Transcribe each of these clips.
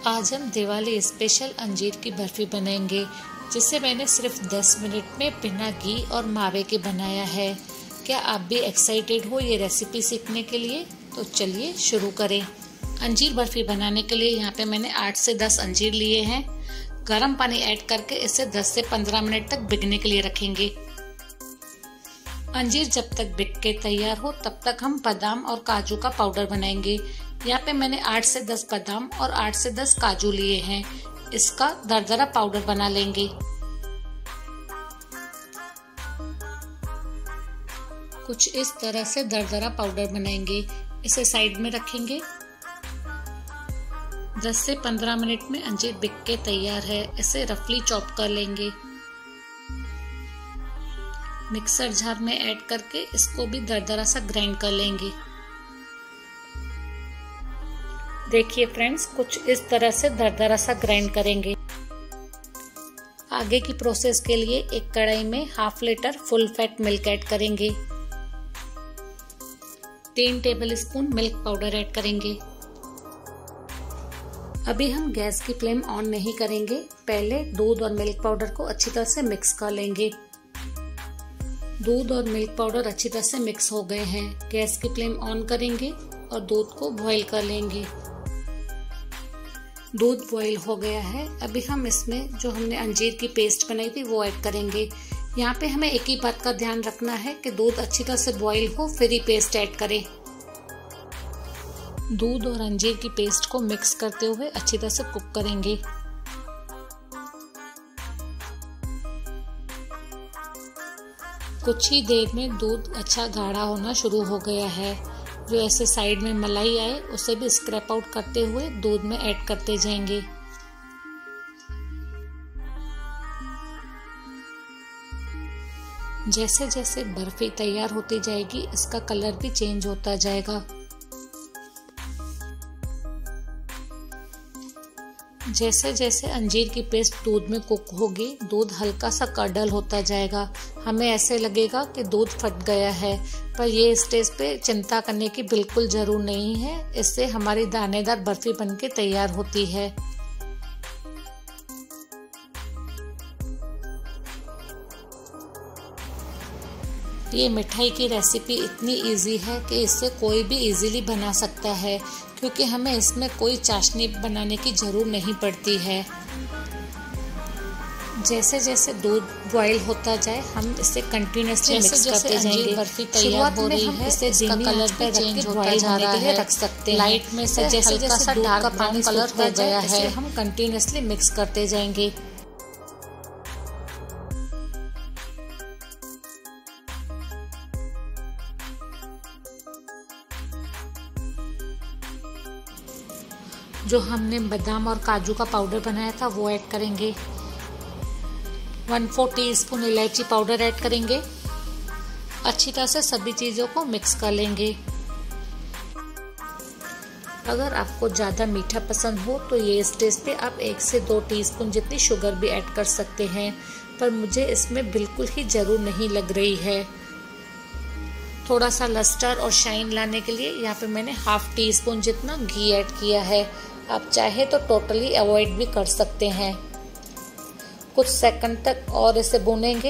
आज हम दिवाली स्पेशल अंजीर की बर्फी बनाएंगे, जिसे मैंने सिर्फ 10 मिनट में बिना घी और मावे के बनाया है। क्या आप भी एक्साइटेड हो ये रेसिपी सीखने के लिए? तो चलिए शुरू करें। अंजीर बर्फी बनाने के लिए यहाँ पे मैंने 8 से 10 अंजीर लिए हैं। गर्म पानी ऐड करके इसे 10 से 15 मिनट तक भिगने के लिए रखेंगे। अंजीर जब तक भिग के तैयार हो तब तक हम बादाम और काजू का पाउडर बनाएंगे। यहाँ पे मैंने 8 से 10 बादाम और 8 से 10 काजू लिए हैं। इसका दरदरा पाउडर बना लेंगे। कुछ इस तरह से दरदरा पाउडर बनाएंगे। इसे साइड में रखेंगे। 10 से 15 मिनट में अंजीर भिग के तैयार है। इसे रफली चॉप कर लेंगे। मिक्सर जार में ऐड करके इसको भी दरदरा सा ग्राइंड कर लेंगे। देखिए फ्रेंड्स, कुछ इस तरह से दरदरा सा ग्राइंड करेंगे। आगे की प्रोसेस के लिए एक कढ़ाई में half litre full fat milk add करेंगे। 3 टेबलस्पून मिल्क पाउडर ऐड करेंगे। अभी हम गैस की फ्लेम ऑन नहीं करेंगे। पहले दूध और मिल्क पाउडर को अच्छी तरह से मिक्स कर लेंगे। दूध और मिल्क पाउडर अच्छी तरह से मिक्स हो गए हैं। गैस की फ्लेम ऑन करेंगे और दूध को बॉईल कर लेंगे। दूध बॉईल हो गया है। अभी हम इसमें जो हमने अंजीर की पेस्ट बनाई थी वो ऐड करेंगे। यहाँ पे हमें एक ही बात का ध्यान रखना है कि दूध अच्छी तरह से बॉईल हो फिर ही पेस्ट ऐड करें। दूध और अंजीर की पेस्ट को मिक्स करते हुए अच्छी तरह से कुक करेंगे। कुछ ही देर में दूध अच्छा गाढ़ा होना शुरू हो गया है। जो ऐसे साइड में मलाई आए उसे भी स्क्रैप आउट करते हुए दूध में ऐड करते जाएंगे। जैसे जैसे बर्फी तैयार होती जाएगी इसका कलर भी चेंज होता जाएगा। जैसे जैसे अंजीर की पेस्ट दूध में कुक होगी दूध हल्का सा कर्डल होता जाएगा। हमें ऐसे लगेगा कि दूध फट गया है, पर ये स्टेज पे चिंता करने की बिल्कुल जरूर नहीं है। इससे हमारी दानेदार बर्फी बनके तैयार होती है। ये मिठाई की रेसिपी इतनी इजी है कि इसे कोई भी इजीली बना सकता है, क्योंकि हमें इसमें कोई चाशनी बनाने की जरूरत नहीं पड़ती है। जैसे जैसे दूध बॉईल होता जाए हम इसे कंटिन्यूअसली मिक्स करते जाएंगे। बर्फी तैयार हो रही है, इसे इसका कलर भी चेंज होता जा रहा है। रख सकते हैं लाइट में से जैसे जैसे दूध का पानी कलर हो गया है हम कंटिन्यूअसली मिक्स करते जाएंगे। जो हमने बादाम और काजू का पाउडर बनाया था वो ऐड करेंगे। 1/4 टीस्पून इलायची पाउडर ऐड करेंगे। अच्छी तरह से सभी चीज़ों को मिक्स कर लेंगे। अगर आपको ज़्यादा मीठा पसंद हो तो ये स्टेज पे आप 1 से 2 टीस्पून जितनी शुगर भी ऐड कर सकते हैं, पर मुझे इसमें बिल्कुल ही ज़रूर नहीं लग रही है। थोड़ा सा लस्टर और शाइन लाने के लिए यहाँ पे मैंने हाफ टीस्पून जितना घी ऐड किया है। आप चाहे तो टोटली अवॉइड भी कर सकते हैं। कुछ सेकंड तक और इसे भूनेंगे।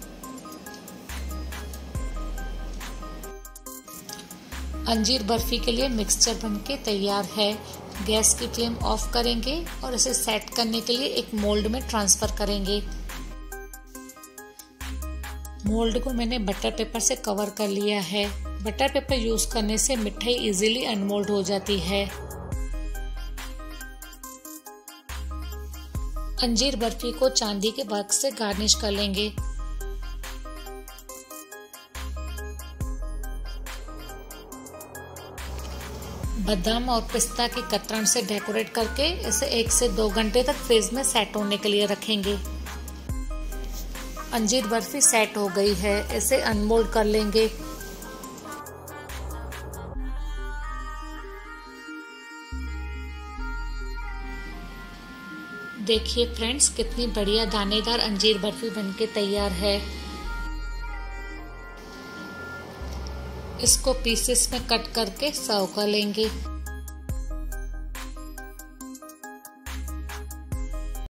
अंजीर बर्फी के लिए मिक्सचर बनके तैयार है। गैस की फ्लेम ऑफ करेंगे और इसे सेट करने के लिए एक मोल्ड में ट्रांसफर करेंगे। मोल्ड को मैंने बटर पेपर से कवर कर लिया है। बटर पेपर यूज करने से मिठाई इजीली अनमोल्ड हो जाती है। अंजीर बर्फी को चांदी के बॉक्स से गार्निश कर लेंगे। बादाम और पिस्ता के कतरन से डेकोरेट करके इसे 1 से 2 घंटे तक फ्रिज में सेट होने के लिए रखेंगे। अंजीर बर्फी सेट हो गई है। इसे अनमोल्ड कर लेंगे। देखिए फ्रेंड्स, कितनी बढ़िया दानेदार अंजीर बर्फी बनके तैयार है। इसको पीसेस में कट करके सर्व कर लेंगे।